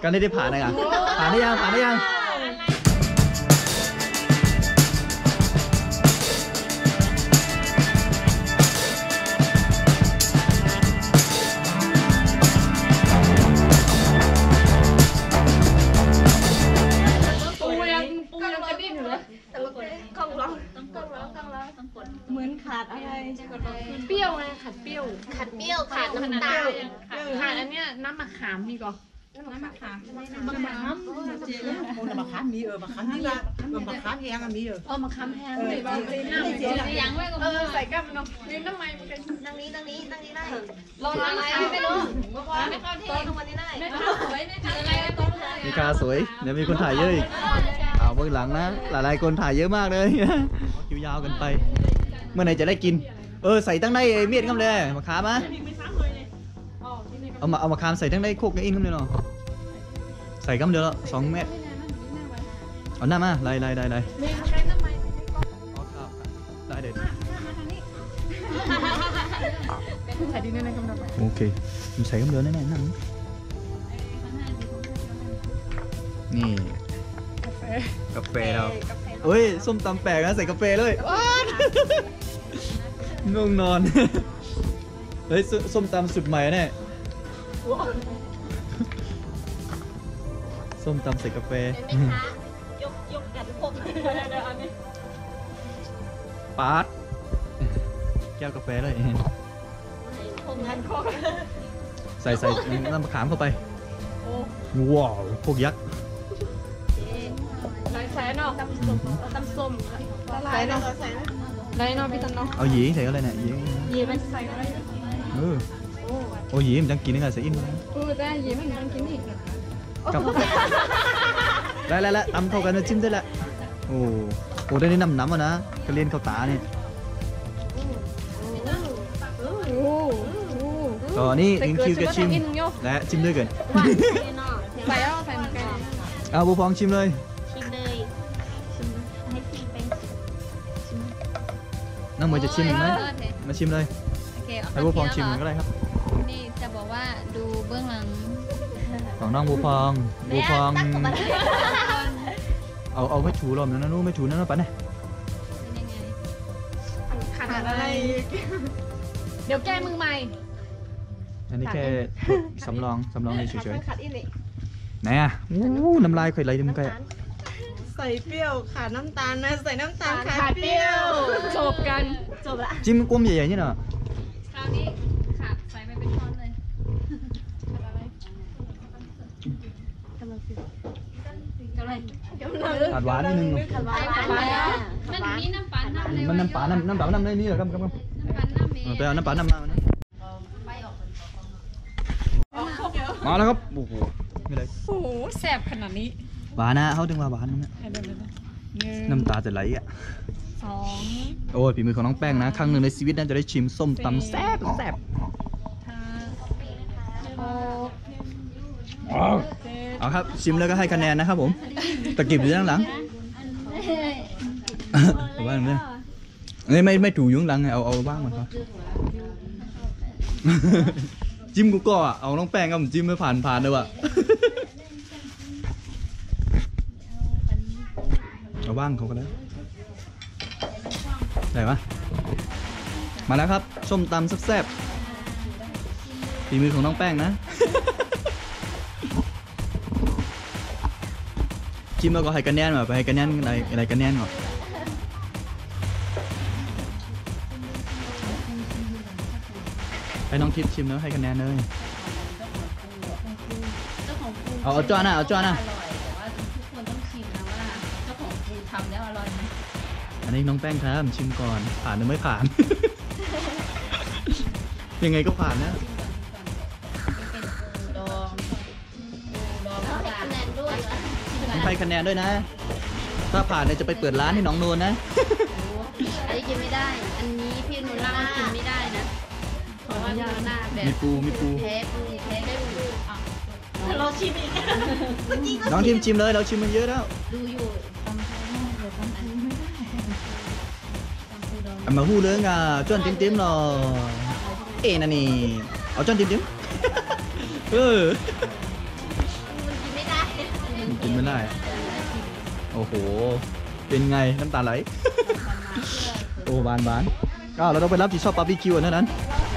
กันได้ผ่านนะผ่านได้ยังผ่านได้ยังเหมือนขาดอะไรเปรี้ยวไงขาดเปรี้ยวขาดน้ำตาลขาดอันเนี้ยน้ำมะขามมีก่อนน้ำมะขามมะขามมีมะขามนี่ละมะขามแห้งมีมะขามแห้งเลยน้ำยังไว้ก็ใส่กับเนาะนี่น้ำมันนั่งนี้ได้รออะไรไม่รู้ไม่เข้าที่ตรงวันนี้ได้ไม่เข้าสวยไม่เข้าอะไรตรงเลยมีคาสวยเดี๋ยวมีคนถ่ายเยอะอีกเบื้องหลังนะหลายคนถ่ายเยอะมากเลยคิวยาวกันไปเมื่อไหร่จะได้กินใส่ตั้งในเมียดกันเลยมะขามะเอามะขามใส่ตั้งในโคกในอินกันเลยเนาะใส่กันเดียวละ2 เม็ดเอาหน้ามาไล่ได้เด็ดโอเคใส่กันเดียวแน่ๆนั่นนี่กาแฟเราเฮ้ยส้มตำแปลกนะใส่กาแฟเลยง่วงนอนเฮ้ยส้มตำสุดใหม่เนี่ยส้มตำใส่กาแฟยกกันพกปาดแก้วกาแฟเลยใส่น้ำมะขามเข้าไปว้าวพวกยักษ์ใส่เนาะตำส้มใส่เนาะได้เนาะพี่ตันเนาะเอาหยีใส่อะไรเนี่ยหยีมันใส่อะไรโอ้หยีมันจังกินได้ไงใส่อินได้หยีมันจังกินอีกกับได้ตำเข้ากันจิ้มได้ละโอ้ได้นี่น้ำอ่ะนะกระเรียนเข้าตาเนี่ยต่อนี่ลิงคิวจะชิมและชิมด้วยกันใส่แล้วใส่เหมือนกันเอาบูฟองชิมเลยน้องมวยจะชิมอีกไหมมาชิมเลยให้บูฟองชิมก็ได้ครับนี่จะบอกว่าดูเบื้องหลังของน้องบูฟองเอาไม่ถูหรอกนะนู้ไม่ถูนั่นนะปะเนี่ยขาดอะไรเดี๋ยวแก้มือใหม่อันนี้แค่สำรองเฉยๆไหนอ่ะน้ำลายใครไหลดึงใครใส่เปรี้ยวขาดน้ำตาลนะใส่น้ำตาลขาดเปรี้ยวจบละจิ้มกุ้มใหญ่ๆนี่เนาะคราวนี้ขาดใส่ไปเป็นช้อนเลยขาดหวานนิดนึงมันมีน้ำปลาน้ำอะไรมันน้ำปลาน้ำนี่เหรอครับไปเอาน้ำปลาน้ำมาแล้วครับโอ้โหไม่เลยโอ้โหแซ่บขนาดนี้หวานนะเขาถึงว่าหวานนะน้ำตาจะไหลอ่ะ 2 โอ้ยฝีมือของน้องแป้งนะครั้งหนึ่งในชีวิตน่าจะได้ชิมส้มตำแซ่บเอาครับชิมแล้วก็ให้คะแนนนะครับผมตะกิบอยู่ด้านหลังว่างเนี่ยไม่ถูอยู่ข้างหลังเอาว่างมันครับจิ้มกูก็เอาน้องแป้งกับผมจิ้มไม่ผ่านเลยว่ะเอาว่างเขาก็ได้ไหนวะมาแล้วครับส้มตำแซ่บๆฝีมือของน้องแป้งนะจิ้มแล้วก็ให้คะแนนมาไปให้คะแนนอะไรคะแนนก่อนให้น้องทิพย์ชิมแล้วให้คะแนนเลยเอาจ้านะทุกคนต้องชิมนะว่าเจ้าของปูทำแล้วอร่อยไหมอันนี้น้องแป้งครับชิมก่อนผ่านหรือไม่ผ่าน ยังไงก็ผ่านนะให้คะแนนด้วยนะถ้าผ่านเนี่ยจะไปเปิดร้านให้น้องโนนนะอันนี้กินไม่ได้อันนี้พี่โนล่ากินไม่ได้นะเพราะว่าพี่โนล่าแบบมีปูแพ้ได้ปูเราชิมอีกน้องทิมชิมเลยเราชิมมันเยอะแล้วดูอยู่มาหู้เรื่องจ้อนติ้มหรอนั่นนี่เอาจ้อนติ้มกินไม่ได้โอ้โหเป็นไงน้ำตาไหล โอ้บานก็เราต้องไปรับที่ชอบบาร์บีคิวอันนั้น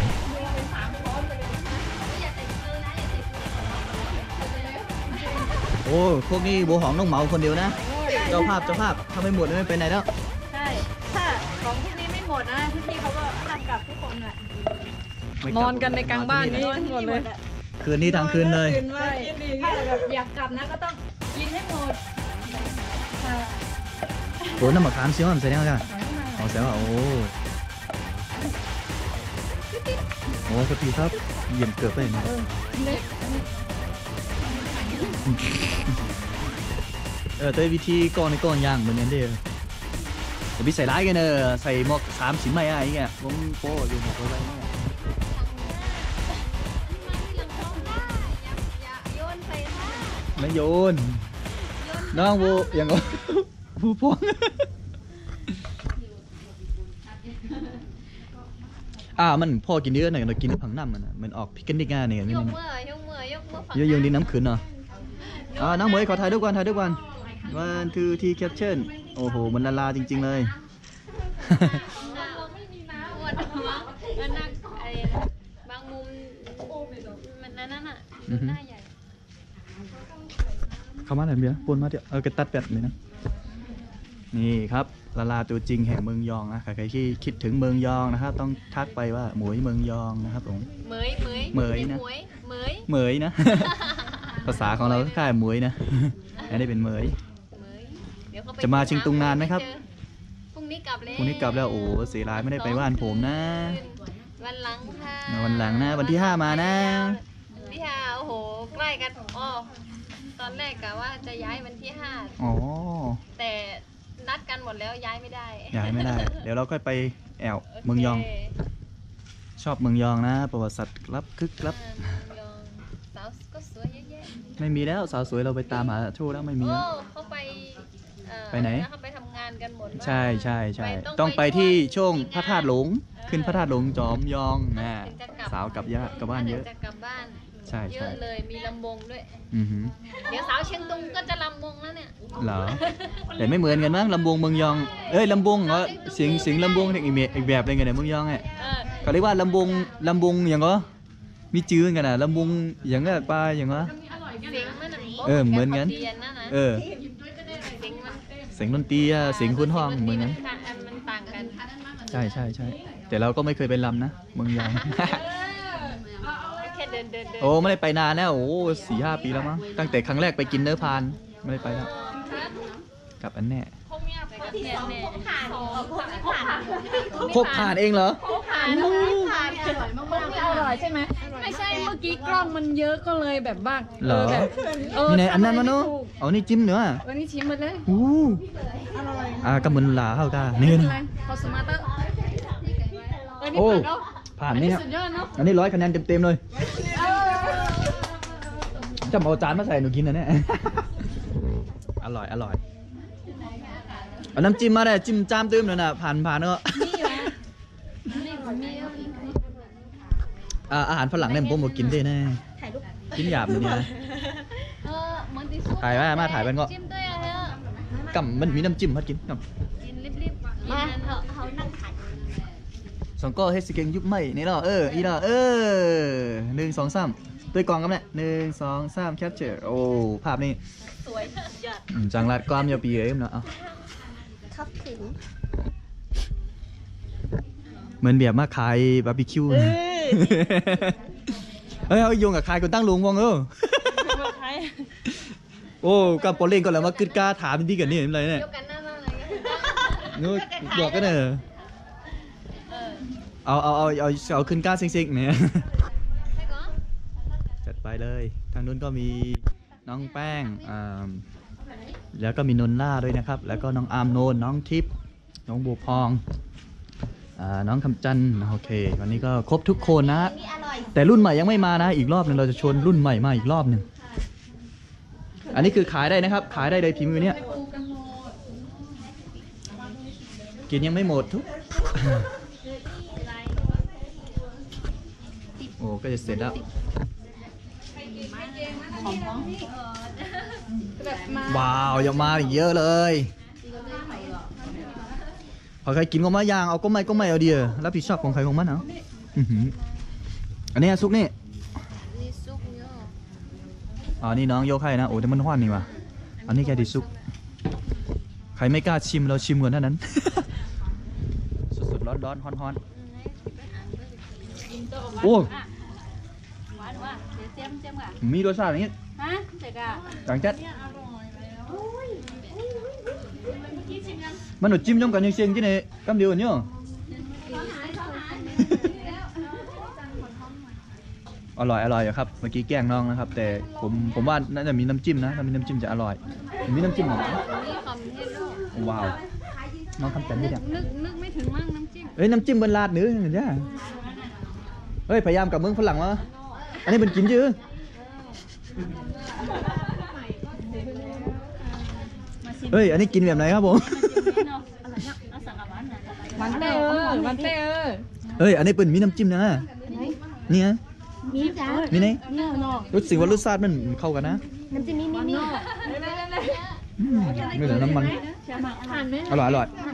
โอ้พวกนี้บัวหอมต้องเหมาคนเดียวนะเจ้าภาพถ้าไม่หมดไม่ไปไหนแล้วใช่ถ้าของพวกนี้ไม่หมดนะพี่เขาก็ทำกับทุกคนแหละนอนกันในกลางบ้านนี้ทั้งหมดเลยคืนนี้ทางคืนเลยคืนว่ากินอีกถ้าแบบอยากกลับนะก็ต้องกินให้หมดโอ้น้ำมะขามเสียวมันใส่ได้ไหมกันอ๋อเสียวโอ้สวัสดีครับเยี่ยมเกือบไปนะเต้ยวิธีก้อนในก้อนย่างเหมือนนั้นเด้อแต่พี่ใส่ร้ายกันเนอะใส่หมวก30ไม่อะไรเงี้ยผมโป้อยู่หมวกอะไรเนี่ยไม่โยนน้องบูอย่างก็บูพวงมันพอกินเยอะหน่อยเรากินผังน้ำมันออกพิกันดิก้าเนี่ยยนี่กมือเยอะๆดิน้ำขืนเนาะน้องเหมยขอถ่ายด้วยกัน1 2 3 caption โอ้โหมันละลาจริงๆเลยมันนักบางมุมมันนั่นน่ะหน้าใหญ่เข้ามาหน่อยเบียร์ปนมาเดี๋ยวกระตัดแบบนี้นะนี่ครับละลาตัวจริงแห่งเมืองยองนะใครที่คิดถึงเมืองยองนะครับต้องทักไปว่าหมวยเมืองยองนะครับผมเหมยนะเหมยนะ ภาษาของเราค่ายหมวยนะอันนี้เป็นเหมยจะมาชิงตุงนานไหมครับพรุ่งนี้กลับแล้วโอ้เสียรายไม่ได้ไปบ้านผมนะวันหลังค่ะวันหลังนะวันที่5มานะที่5โอ้โหใกล้กันตอนแรกกะว่าจะย้ายวันที่5 อ๋อแต่นัดกันหมดแล้วย้ายไม่ได้เดี๋ยวเราค่อยไปแอวเมืองยองชอบเมืองยองนะประวัติศาสตร์ครับคึกครับสาวก็สวยเยอะแยะไม่มีแล้วสาวสวยเราไปตามหาชู้แล้วไม่มีเขาไปไหนเขาไปทำงานกันหมดใช่ต้องไปที่ช่วงพระธาตุหลงขึ้นพระธาตุหลงจอมยองนะสาวกับญาติกับบ้านเยอะจะกลับบ้านใช่เยอะเลยมีลำวงด้วยเดี๋ยวสาวเชียงตุงก็จะลำวงแล้วเนี่ยเหรอแต่ไม่เหมือนกันมั้งลำวงเมืองยองลำวงเหรอเสียงลำวงอีกแบบเลยไงเนี่ยเมืองยองไงเขาเรียกว่าลำวงอย่างก็มีจื้อกันนะลำวงอย่างก็ปลาอย่างก็เหมือนกันเสียงดนตรีเสียงคุณห้องเหมือนกันมันต่างกันใช่แต่เราก็ไม่เคยไปลำนะเมืองยองโอ้ไม่ได้ไปนานแล้วโอ้4-5 ปีแล้วมั้งตั้งแต่ครั้งแรกไปกินเนื้อพานไม่ได้ไปแล้วกับอันแน่โคกผ่านเองเหรอโคกผ่านอร่อยใช่ไหมไม่ใช่เมื่อกี้กล้องมันเยอะก็เลยแบบบ้างเหรอนี่ไหนอันนั้นมาเนาะเอานี่จิ้มเนื้อวันนี้ชิมหมดเลยอร่อยกำมือหลาเข้าตาเนื้อพอสมาร์ทโอ้ผ่านนี่ครับอันนี้100 คะแนนเต็มเลยจะเอาจานมาใส่หนูกินนะเนี่ยอร่อยเอาน้ำจิ้มมาได้จิ้มจามตื้มเลยนะผ่านเนอะอาหารฝรั่งเนี่ยผมบอกกินได้แน่กินหยาบเลยเนี่ยถ่ายมาถ่ายเป็นก็กับมันมีน้ำจิ้มพัดกินกับมาเขานั่งถ่าย 2ก็เฮสเก่งยุบไม่นี่เนาะอีเนาะ1 2 3ตัวกองกันเนี่ย1 2 3แคปเจอร์โอ้ภาพนี่สวยยอดจังลัดความยาวปีเอ็มเนาะครับถึงเหมือนแบบมาขายบาร์บีคิวเอาโยงกับขายคนตั้งลุงวงโอ้กับปอเล่นก่อนแล้วมากึดกล้าถามดีกันนี่อะไรเนี่ยนู้บอกกันเนอะเอาขึ้นก้าซิงๆเนี่ยจัดไปเลยทางนู้นก็มีน้องแป้งแล้วก็มีนนล่าด้วยนะครับแล้วก็น้องอาร์มโนนน้องทิพย์น้องบัวพองน้องคำจันโอเควันนี้ก็ครบทุกคนนะแต่รุ่นใหม่ยังไม่มานะอีกรอบนึงเราจะชวนรุ่นใหม่มาอีกรอบนึงอันนี้คือขายได้นะครับขายได้เลยพิมพ์เนี้ยกินยังไม่หมดทุกโอ้ก็จะเสร็จแล้วแบบมาว้าวอย่ามาอีกเยอะเลยพอใครกินก็มาย่างเอาก็ไม่เอาเดียวรับผิดชอบของใครของมันเอาอื้อหืออันนี้ซุกนี่นี่ซุปเนาะอ๋อนี่น้องโยกให้นะโอ้แต่มันห้อนนี่ว่ะอันนี้แค่ดิซุกใครไม่กล้าชิมเราชิมก่อนเท่านั้น สดๆร้อนๆฮ้อนๆโอ้หวานว่ะเดี๋ยวเจียมก่ะมีรสชาติอย่างนี้ฮะเด็กอ่ะต่างจัดมันหนูจิ้มtrong cả những xiên chứ này cam điều nháอร่อยอยู่ครับเมื่อกี้แกล้งน้องนะครับแต่ผมว่าน่าจะมีน้ำจิ้มนะถ้ามีน้ำจิ้มจะอร่อยมีน้ำจิ้มเหรอนี่คอมเทนโลว้าวน้องคำจันนี่เนี่ยนึกไม่ถึงมั่งน้ำจิ้มเอ้ยน้ำจิ้มบนลาดนื้อเห็นจ้ะเฮ้ยพยายามกับเมืองฝรั่งวะอันนี้เป็นกินจื้อเฮ้ยอันนี้กินแบบไหนครับผมวันเตอวันเตอเฮ้ยอันนี้เป็นมีน้ำจิ้มนะนี่ฮะมีจ้านี่ไงเนี่ยเนาะรู้สึกว่ารสชาติมันเข้ากันนะน้ำจิ้มมีนี่เหลือน้ำมันอร่อย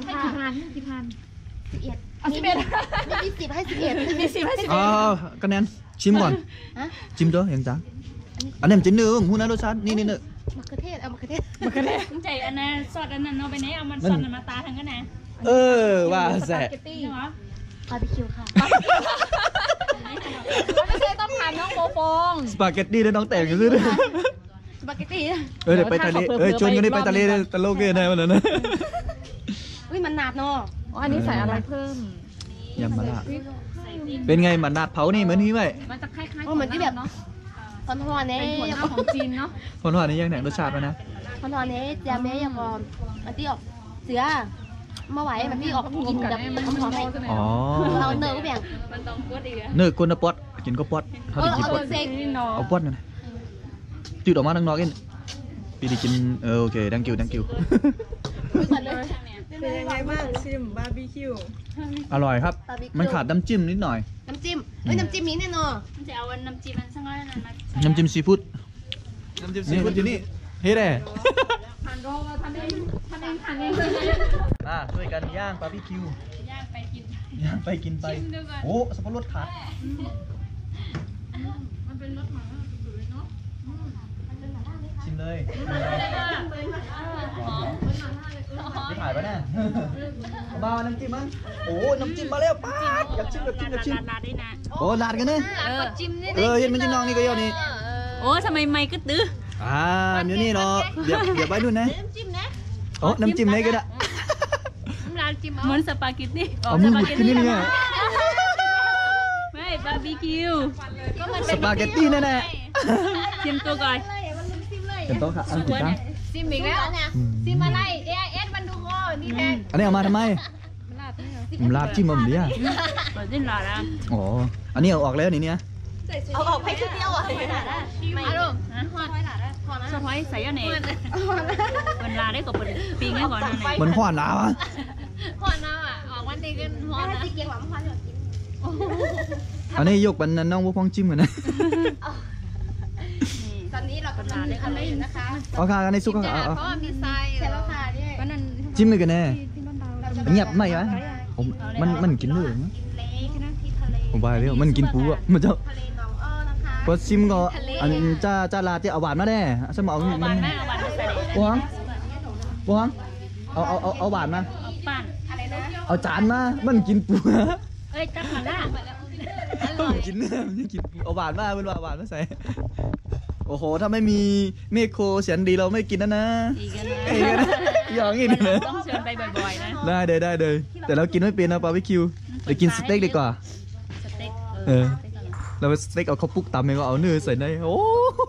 มี10ให้11มี10ให้11 อ๋อคะแนนชิมก่อนชิมตัวยังจ้าอันนี้มันจะเนื้อหูนะรสชาตินี่เนื้อมะเขือเทศเอามะเขือเทศมึงใจอันนั้นซอสอันนั้นเอาไปไหนเอามันซอสมาตาทางกันนะเออว่าแซ่ตี้เหรอบาร์บีคิวค่ะไม่ใช่ต้องทานน้องโบฟองสปาเกตตี้ด้วยน้องแต่งกันซื้อสปาเกตตี้เดี๋ยวไปทะเลชวนกันได้ไปทะเลตะโลกเกนได้มาแล้วนะอุ้ยมันหนาดเนาะอันนี้ใส่อะไรเพิ่มยำมะระเป็นไงมันนาดเผานี่เหมือนนี่ไหมมันจะคล้ายๆเหมือนที่แบบคอนทอนเนี่ยเป็นหัวหน้าของจีนเนาะคนว่านี่ยังแหนรสชาติมันนะคอนทอนเนี่ยจะแม่ยังก่อนอันที่ออกเสือมาไหวแบบที่ออกกินแบบหอมๆให้อ๋อเราเนื้อก็แบ่งมันต้องกดอีกอะเนื้อคนละป๊อตกินก็ป๊อตเขาได้กินป๊อตเซ็งนี่เนาะเอาป๊อตกันจืดออกมาทั้งนอกเองพี่ได้กินโอเค thank you เป็นยังไงบ้างชิมบาร์บีคิวอร่อยครับ มันขาดน้ำจิ้มนิดหน่อยน้ำจิ้มเฮ้ยน้ำจิ้มนี้แน่นอนมันจะเอาน้ำจิ้มมันสักหน่อยนั่นมาน้ำจิ้มซีฟู้ดน้ำจิ้มซีฟู้ดอยู่นี่เฮ้ยแหละทานโรมาทานเองช่วยกันย่างบาร์บีคิวย่างไปกินย่างไปกินไปชิมดูก่อนโอ้สับปะรดขาดมันเป็นรสหมาสุดเลยเนาะชิมเลยหอมจะถ่ายไปแน่มาน้ำจิ้มมั้งโอ้น้ำจิ้มมาแล้วป้าอยากชิมอยากชิมอยากชิมลาดได้นะโอ้ลาดกันเนี่ยจิ้มนี่เห็นมันจิ้มน้องนี่ก็เยอะนี่โอ้ทำไมไม่กึดตื้อเดี๋ยวนี่เนาะเดี๋ยวไปดูนะน้ำจิ้มนะโอ้น้ำจิ้มไหนก็ได้ร้านจิ้มเหมือนสปาเกตตี้เอามือหมุดขึ้นนี่เนี่ยไม่บาร์บีคิวสปาเกตตี้แน่ชิมตัวก่อนๆเป็นโต๊ะค่ะอันกี่ตังซิมอีกแล้วซิมอะไรเอสมันดูโง่นี่แทนอันนี้เอามาทำไมผมลาดจิ้มมาเหมือนเดิมเปิดดิ้นหล่อแล้วอ๋ออันนี้เอาออกแล้วนี่เนี่ยเอาออกไปชุดเดียวอ่ะมาดูสะพายใส่ยาเน่เปิดลาได้กับเปิดปิงให้ก่อนนะมันขวานลาวะพอน้ำอ่ะออกวันนี้กันพอถ้านะตีเกียงหวานมันกินอันนี้ยกปันน้องพวกพ้องจิ้มกันนะตอนนี้เรากำลังทำอะไรอยู่นะคะเอาค่ะอันนี้ซุกเอาเพราะว่ามีทรายเสร็จแล้วค่ะนี่วันนั้นจิ้มเลยกันแน่เงียบไหมวะมันกินเลยเล็กนะที่ทะเลผมไปเรียวมันกินปูอ่ะมันจะทะเลหนองอ้อนะคะพอซิมก็อันจ้าลาที่เอาหวานมาแน่สมองเอามับานนแม่เอาบานใส่วางเอาหวานมาเอาปั้นอะไรนะเอาจานมามันกินปูเอ้ยจับมาล่ามันกินเนื้อมันกินปูเอาหวานมาเป็นหวานมาใส่โอ้โหถ้าไม่มีเมฆโคเสียนดีเราไม่กินนะอีกกันเอ้ยนะอย่างนี้เลยต้องเชิญไปบ่อยๆนะได้เลยแต่เรากินไม่เป็นนะบาร์บีคิวเดี๋ยวกินสเต็กดีกว่าสเต็กเราไปสเต็กเอาข้าวปุ๊กตำเองก็เอาเนื้อใส่ในโอ้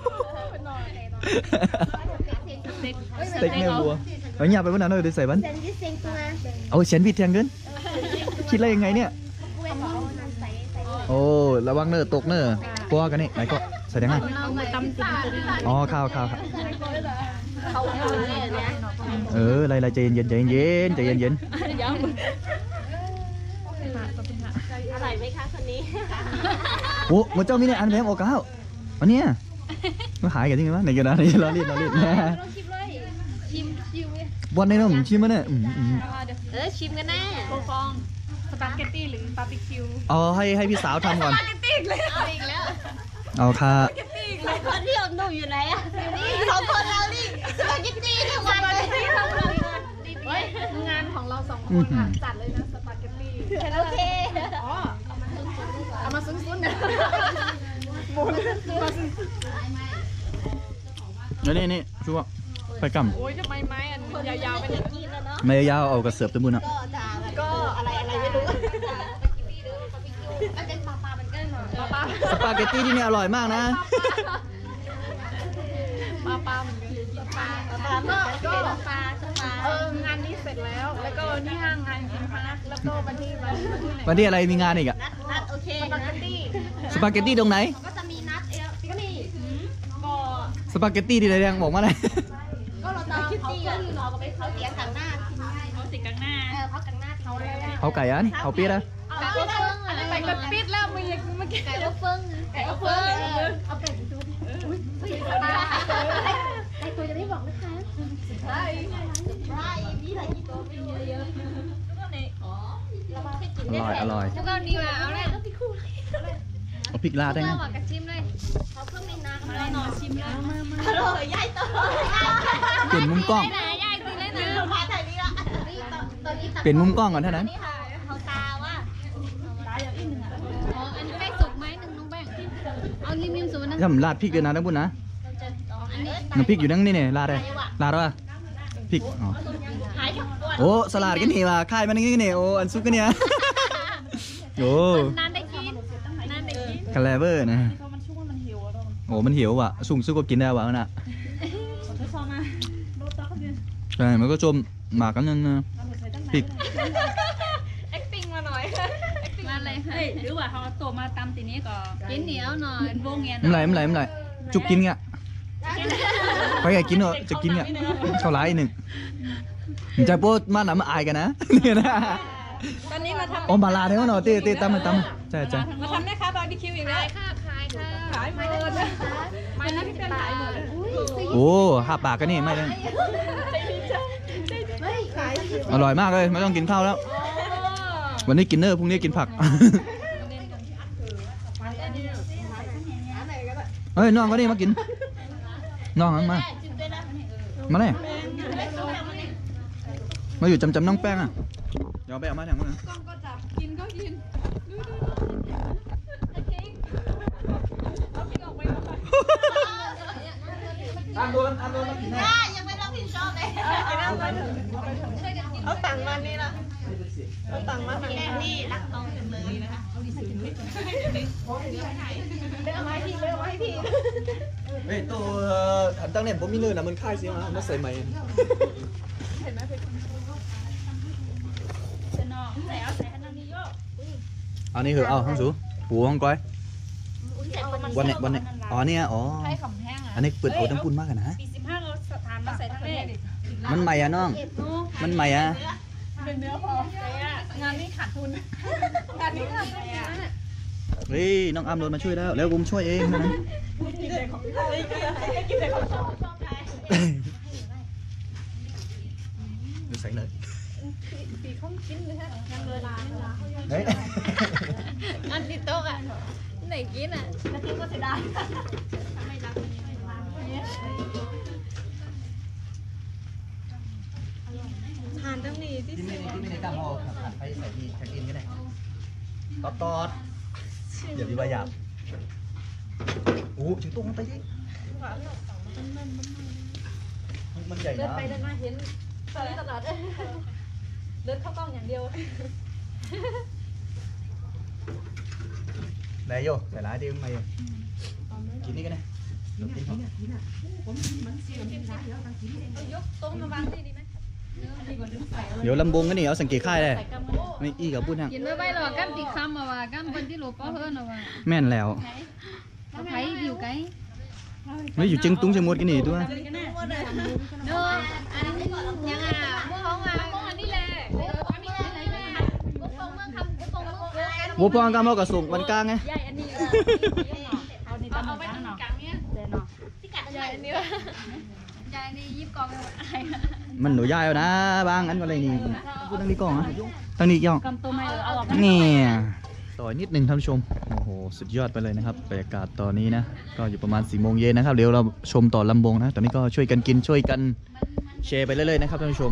สเต็กเนื้อวัวเอาหยาบไปวันนั้นเลยได้ใส่บ้านเซนที่เซ็งตัวเอาเฉียนผิดแทงเกินคิดอะไรยังไงเนี่ย โอ้ระวังเนื้อตกเนื้อพวกกันนี่ไหนก็ใส่ยังไงเอามาตำจิ้มอ๋อข้าวครับเขาเนี่ยอะไรใจเย็นใจเย็นยังอร่อยไหมคะคนนี้โอ้หมดเจ้ามีเนี่ยอันแพงโอ้ก้าวอันเนี้ยมาหายกันจริงไหมไหนกันนะนี่เราเล่นแม่บอลในน้ำชิมมั้ยเนี่ยชิมกันแน่โคฟองสปาเกตตี้หรือบาร์บีคิวเอาให้พี่สาวทำก่อนสปาเกตตี้เลยเอาอีกแล้วเอาค่ะคนที่อมหนุ่มอยู่ไหนอ่ะนี่สองคนเราดิสปาเกตตี้ทุกวันเลยเฮ้ยงานของเรา2 คนอ่ะจัดเลยนะสปาเกตตี้โอเคอ๋อเอามาซึ้งๆนะหมุนมาซึ้งแล้วนี่ชัวไปกโอ้ยทำไมไม้อันยาวๆเป็นอย่างนี้ำไม่ยาวเอากระเสือบตัวบุญอ่ะก็อะไรไม่รู้มันเป็นปลามันก็หน่อยปลาสปาเกตตี้ที่นี่อร่อยมากนะเหมือนกันก็งานนี้เสร็จแล้ว แล้วก็นี่ห้างงานกินพาร์คแล้วก็วันที่ไหนวันที่อะไรมีงานอีกอะนัดโอเคสปาเกตตี้สปาเกตตี้ตรงไหนก็จะมีนัดก็มีก็สปาเกตตี้ที่ไหนแดงบอกมาหน่อยก็เราจะเขาก็คือเราไปเขาเสียงข้างหน้าเขาติดกลางหน้าเขาข้างหน้าเขาเลยเขาไก่อันเขาเปี๊ยะนะไก่อบเฟิงอันนี้ไปกดปิดแล้วเมื่อกี้ไก่อบเฟิงไก่อบเฟิงเอาไก่ดูไก่ตัวจะได้บอกนะคะใช่ใช่มีหลายตัวมีเยอะเรามาแค่กินอร่อยแล้วก็นี่มาเอาเลยก็พี่คู่เอาพริกราดได้ไหมกระชิมเลยเขาเพิ่งมีน้ำนอนชิมแล้วมาอร่อยย่ายตัวเปลี่ยนมุมกล้องไหนยายกินเลยนะพาถ่ายนี่ละนี่ตอนนี้เปลี่ยนมุมกล้องก่อนเท่านั้นนี่ค่ะเขาตาว่าอ๋ออันนี้แป้งสุกไหมหนึ่งน้องแป้งเอาริมๆสุกนะถ้าผมราดพริกเลยนะทั้งบุญนะน้ำพริกอยู่นั่งนี่เนี่ยราดเลยราดวะพริกอ๋อหายทั้งตัวโอ้สลัดกันนี่ว่ะค่ายมันนี่เนี่ยโอ้อันซุกกันเนี่ยโอ้นานได้กินนานได้กินคาแลเวอร์นะโอ้มันหิวว่ะสุ่งซุกก็กินได้ว่ะน่ะใช่มันก็จมหมากกันนั่นนะพริก acting มาหน่อย acting มาเลยเฮ้ยหรือว่าเขาตัวมาตำตีนี้ก็กินเหนียวหน่อยเป็นวงเงียนมันไหลจุกกินเงี้ยไปไงกินเหรอจะกินเงี้ยเขาร้ายหนึ่งจะพูดมาหนามาอายกันนะเนี่ยนะตอนนี้มาทำโอ้มาลาเท่านั้นเหรอตีตำใช่มาทำแม่ค้าบาร์บีคิวอีกแล้วขายค่ะขายหมดไม่นะพี่เป็นขายหมดโอ้ห้าปากกันนี่ไม่ได้อร่อยมากเลยไม่ต้องกินข้าวแล้ว วันนี้กินเนอร์พรุ่งนี้กินผักเฮ้ยน้องก็นี่มากินน้องนั้นมาเลยมาอยู่จำน้องแป้งอ่ะเดี๋ยวไปเอามาแทงมันนะกล้องก็จับกินก็กินดูเอาพริกออกไปก่อนตามโดนมากินนะยังไม่รับผิดชอบเลยเอาตังค์มานี่ละเอาตังค์มาทางแม่นี่รักน้องจังเลยนะคะเอาไม้พี่เอาไม้พี่เฮ้ยตัวอันตั้งเนี่ยผมมีเนื้อนะมันค่ายสิมาใส่ใหม่ อันนี้คือเอาห้องสูปูห้องก้อยวันเนี่ยอ๋อเนี่ยอ๋อใช้ขำแห้งอ่ะอันนี้เปิดโอทั้งปุ่นมากกันนะปี15เราสถานมาใส่ทั้งเลขมันใหม่อะน้องมันใหม่อะเป็นเนื้อพองานนี้ขาดทุนงานนี้ขาดทุนเฮ้ยน้องอามโดนมาช่วยแล้วแล้วผมช่วยเองนะดูใส่เลยเฮ้ยอันติดโต๊ะอ่ะไหนกินอ่ะนาทีก็เสียดายทานตั้งนี้ที่กินไม่ได้กล้าพอผัดไปใส่ที่แท็กอินก็ได้ตอดอย่าดีว่าหยาบโอ้ถึงตรงไปดิมันใหญ่เดินนะไปเดินมาเห็นตลอดเดินเข้ากล้องอย่างเดียวไหนโยใส่ร้ายดิมาโยกินนี่กันนะกินเขายกโต๊ะมาวางดีไหมเดี๋ยวลำบงกันนี่เอาสังเกตค่ายเลยไม่อี้กับพูดฮะกินไม่ไหวหรอกกั้มติดคำมาว่ากั้มคนที่หลบป้อเฮิร์นมาว่าแม่นแล้วไผ่อยู่ไกลไม่อยู่จึงตุ้งจะมดกันนี่ตัวเด้ออันนี้ยังอ่ะพวกเขามาพวกอันนี้แหละมีอะไรแม่บุกตรงเมืองคำบุกตรงเมืองวัวปองกำเอากับส่งวันกลางไงใหญ่อันนี้เอาไปตรงกลางเนี่ยเดนอใหญ่อันนี้ใหใจนี่ยิบกองไปหมดอะไรมันหนูยายเอานะบางอันก็เลยนี่พูดตั้งนี้ก่อนนะตั้งนี้ย่องกำตัวไม่เอาออกนี่ต่อยนิดนึงท่านผู้ชมโอ้โหสุดยอดไปเลยนะครับบรรยากาศตอนนี้นะก็อยู่ประมาณ4 โมงเย็นนะครับเดี๋ยวเราชมต่อลำวงนะตอนนี้ก็ช่วยกันกินช่วยกันแชร์ไปเรื่อยๆนะครับท่านผู้ชม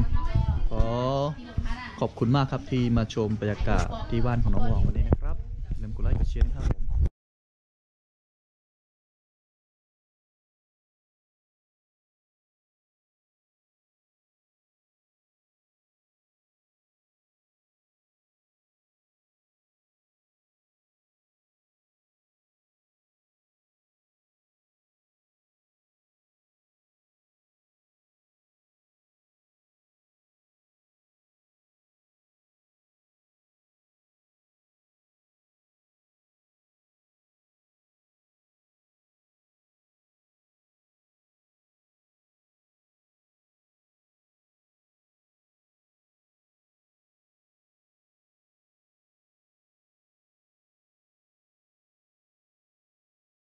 ขอบคุณมากครับที่มาชมบรรยากาศที่บ้านของน้องวองวันนี้นะครับอย่าลืมกดไลค์กดแชร์นะครับ